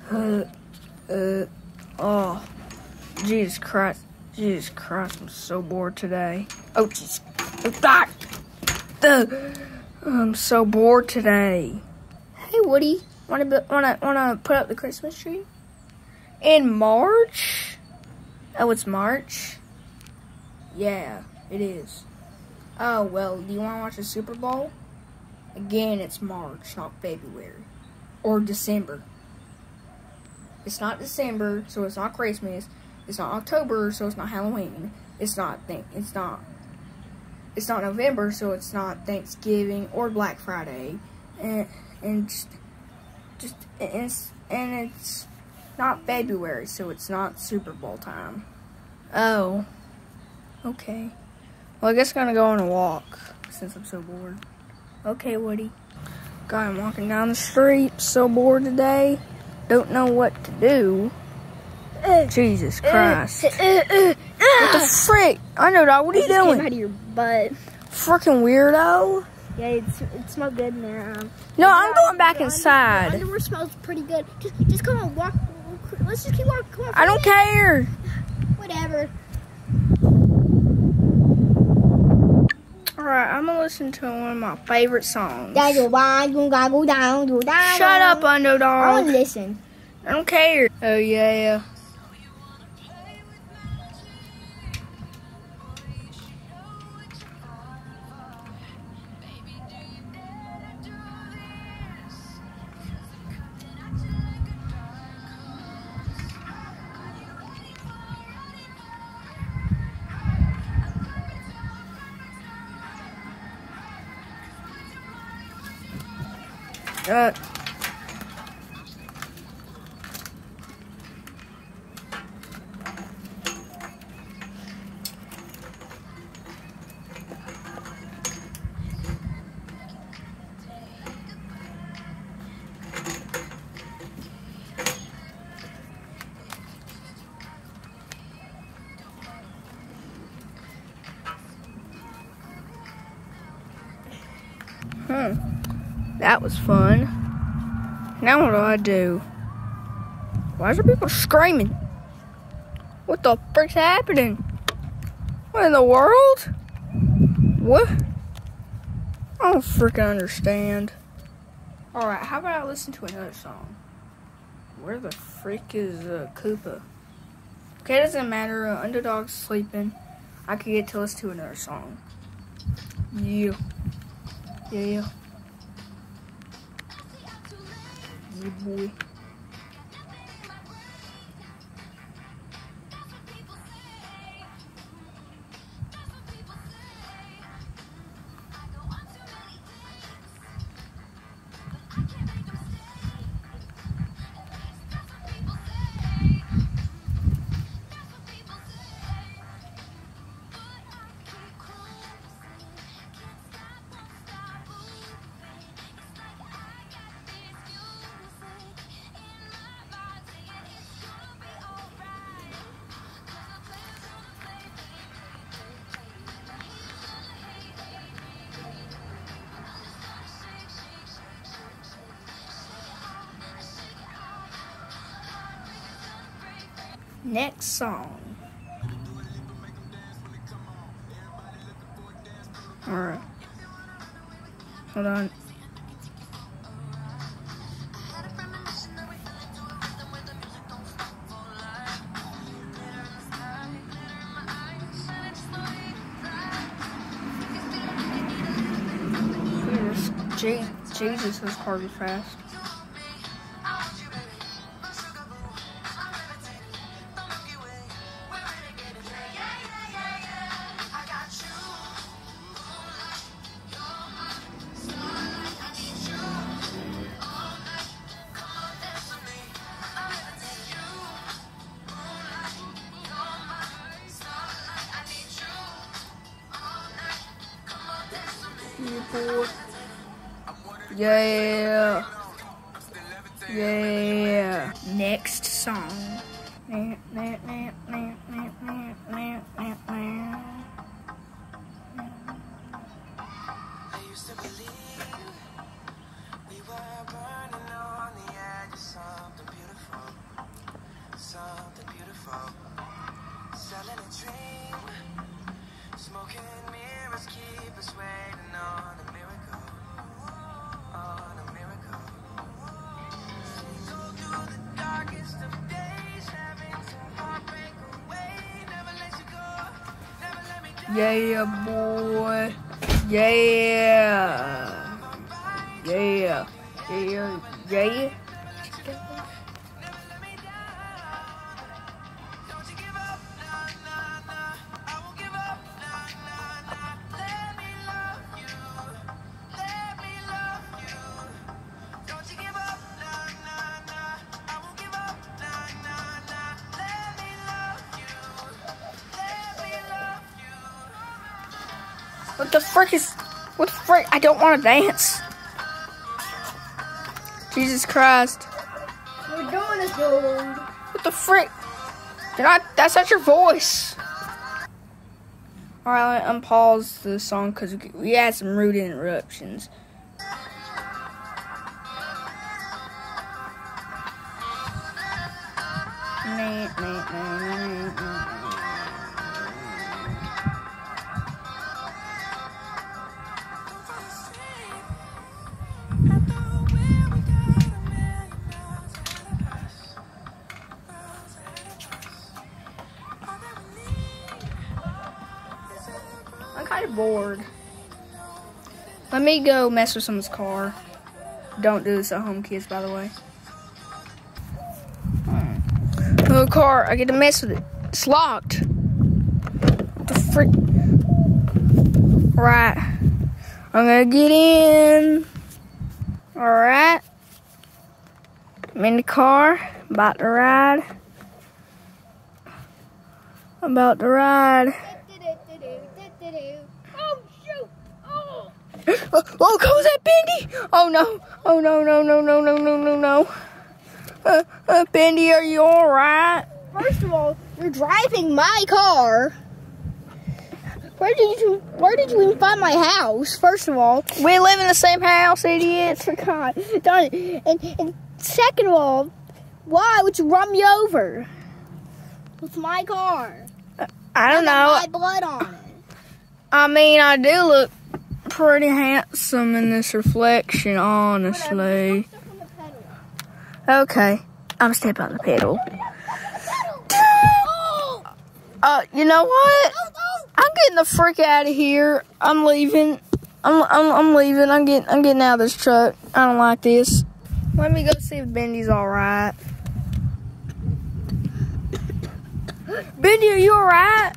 Oh, Jesus Christ. Jesus Christ, I'm so bored today. Oh, jeez. I'm so bored today. Hey, Woody, wanna put up the Christmas tree? In March? Oh, it's March? Yeah, it is. Oh, well, do you want to watch the Super Bowl? Again, it's March, not February. Or December. It's not December, so it's not Christmas. It's not October, so it's not Halloween. It's not November, so it's not Thanksgiving or Black Friday. And it's not February, so it's not Super Bowl time. Oh. Okay. Well, I guess I'm gonna go on a walk since I'm so bored. Okay, Woody. God, I'm walking down the street, so bored today. Don't know what to do. Jesus Christ. What the frick? Underdog, what are you doing? Out of your butt. Freaking weirdo. Yeah, it smelled good in there. No, I'm going back inside. The underwear smells pretty good. Just come on, walk. Let's just keep walking. Come on. I don't care. Whatever. Alright, I'm gonna listen to one of my favorite songs. Shut up, Underdog. I want to listen. I don't care. Oh, yeah. That was fun. Now what do I do? Why is there people screaming? What the frick's happening? What in the world? What? I don't freaking understand. Alright, how about I listen to another song? Where the frick is Koopa? Okay, it doesn't matter. Underdog's sleeping. I can get to listen to another song. Yeah. Yeah, boy. Next song. Alright. Hold on. Jesus, this car is fast. Yeah. Yeah. Next song. We were burning on the edge of something beautiful. Yeah, boy. Yeah. Yeah. Yeah. Yeah. What the frick? I don't want to dance. Jesus Christ. We're doing it, dude. What the frick? That's not your voice. Alright, let me unpause the song because we had some rude interruptions. I'm kind of bored. Let me go mess with someone's car. Don't do this at home, kids, by the way. Oh, car, I get to mess with it. It's locked. What the frick? Right. I'm gonna get in. Alright. I'm in the car. About to ride. Oh, shoot. Oh. Oh, comes that Bendy? Oh no. Oh no. Bendy, are you alright? First of all, you're driving my car. Where did you even find my house? First of all, We live in the same house, idiots. forgot. Darn it. And second of all, why would you run me over? It's my car. I don't know. My blood on it. I mean, I do look pretty handsome in this reflection, honestly. Step on the pedal. Okay, I'm stepping on the pedal. Oh, You know what? no. I'm getting the frick out of here. I'm leaving. I'm leaving. I'm getting out of this truck. I don't like this. Let me go see if Bendy's all right. Bendy, are you all right?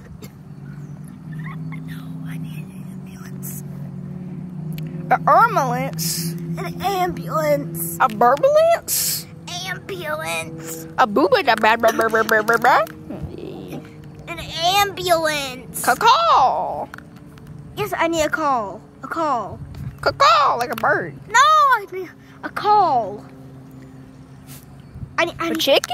No, I need an ambulance. An ambulance? An ambulance. A burbulance? Ambulance. A booba da ba ba ba ba ba ba ba. An ambulance. Caw. Yes, I need a call. A call. Caw, like a bird. No, I need a call. I A chicken?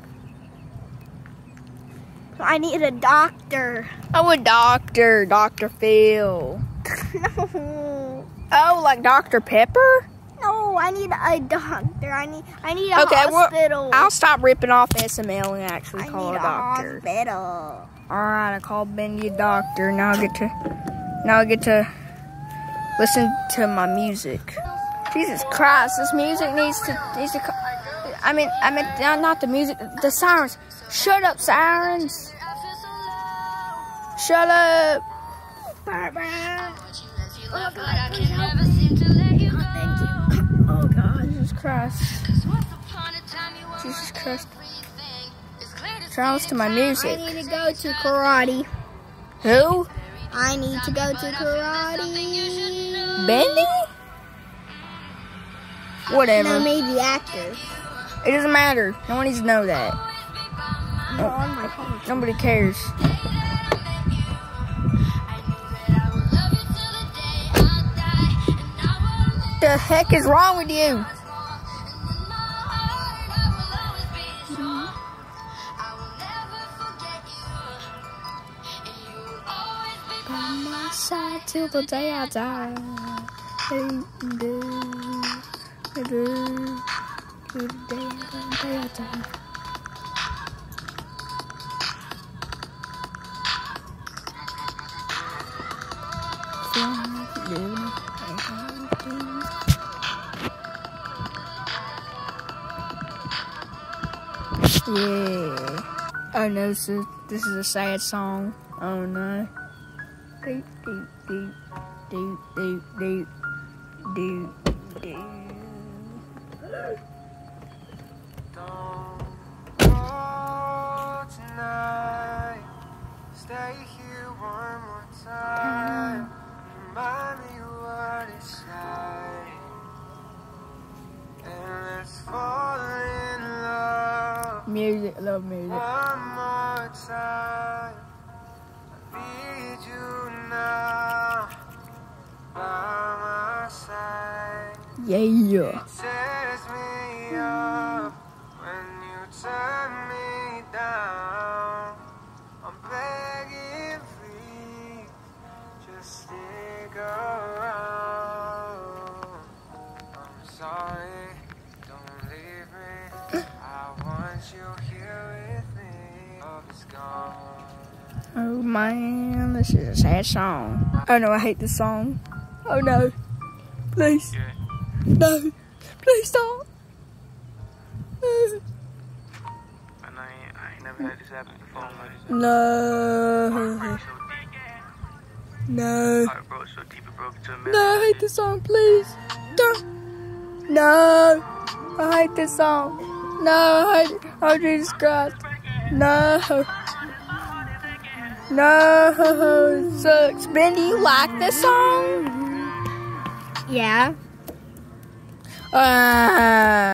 need a doctor. Oh, a doctor. Dr. Phil. No. Oh, like Dr. Pepper? No, I need a doctor. I need a Well, hospital. I'll stop ripping off SML and actually I call need a doctor. hospital. Alright, I called Bendy a doctor. Now I get to listen to my music. Jesus Christ, this music needs to I mean not the music, the sirens. Shut up, sirens. Shut up. Oh God. Jesus Christ. Jesus Christ. Try to listen to my I music. need to go to karate. Who? I need to go to karate. Bendy? Whatever. No, maybe actor. It doesn't matter. No one needs to know that. No, on my phone. Nobody cares. What the heck is wrong with you? On my side till the day I die. Till the day I die. Yeah. Oh no, this is a sad song. Oh no. Doot, doot, doot, doot, doot, doot, doot, doot. Don't go tonight. Stay here one more time. Remind me what it's like. And let's fall in love. Music, I love music. One more time. I need you now. By my side. Yeah. Tears me up when you turn me down. I'm begging, please, just stick around. I'm sorry, don't leave me. I want you here with me. Love is gone. Oh man, this is a sad song. Oh no, I hate this song. Oh no. Please. Yeah. No. Please stop. I ain't never had this happen before. No. No. Heart broke so deep it broke into a No, I hate this song, please. Don't. No. I hate this song. No, I hate it. Oh, Jesus Christ. No. No. It sucks. Bendy, you like this song? Yeah.